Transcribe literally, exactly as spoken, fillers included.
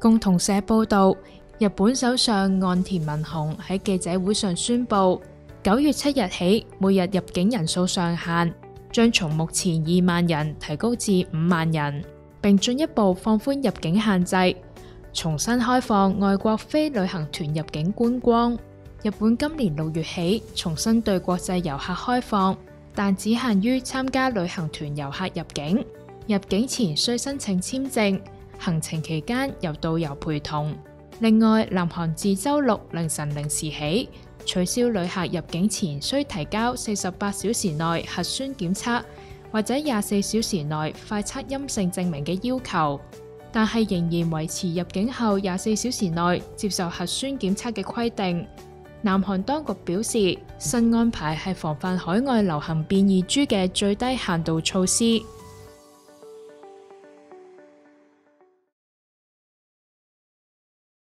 共同社報道，日本首相岸田文雄喺記者會上宣布，九月七日起，每日入境人數上限將從目前二萬人提高至五萬人，並進一步放寬入境限制，重新開放外國非旅行團入境觀光。日本今年六月起重新對國際遊客開放，但只限於參加旅行團遊客入境，入境前需申請簽證，行程期間由導遊陪同。另外，南韓自周六凌晨零時起取消旅客入境前需提交四十八小時內核酸檢測或者廿四小時內快測陰性證明嘅要求，但係仍然維持入境後廿四小時內接受核酸檢測嘅規定。南韓當局表示，新安排係防範海外流行變異株嘅最低限度措施。